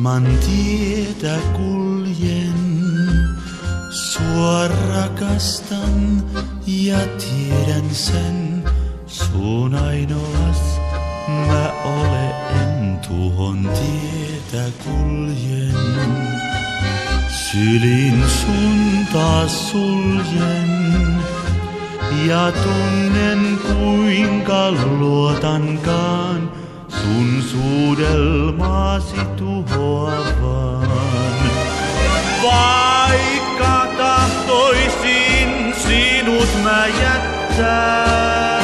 ilman tietä kuljen. Sua rakastan ja tiedän sen, sun ainoas mä olen, tuohon tietä kuljen. Sylin sun taas suljen ja tunnen kuinka luotankaan sun suudelmaasi tuhoavan. Vaikka tahtoisin sinut mä jättää,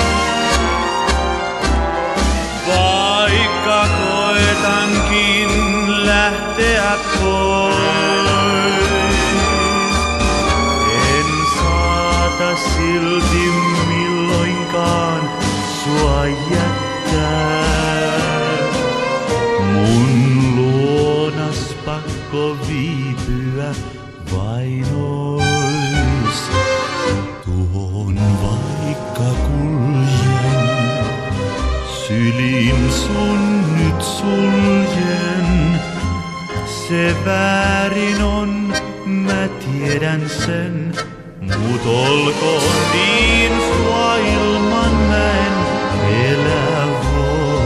vaikka koetankin lähteä pois, en saata silti milloinkaan sua jättää. Mun luonas pakko viipyä vain ois, tuohon vaikka kuljen. Sylin sun nyt suljen, se väärin on, mä tiedän sen, mut olkoon niin, sua ilman mä en elä voi.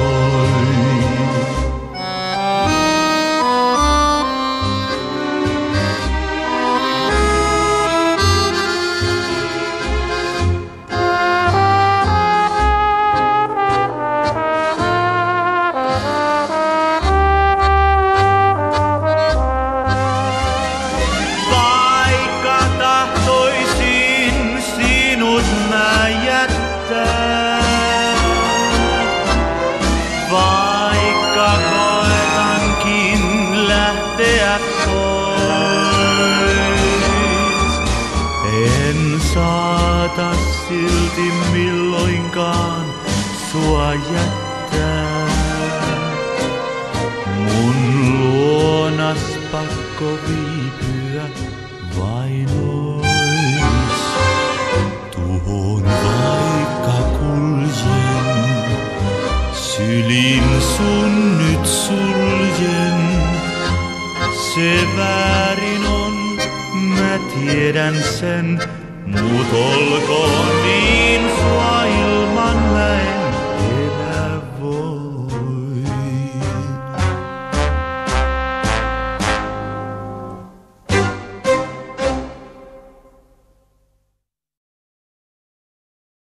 Vaikka koetankin lähteä pois, en saata silti milloinkaan sua jättää. Mun luonas pakko viipyä vain ois, tuohon vaikka kuljen. Sylin sun nyt suljen, se väärin on, mä tiedän sen, mut olkoon niin, sua ilman mä en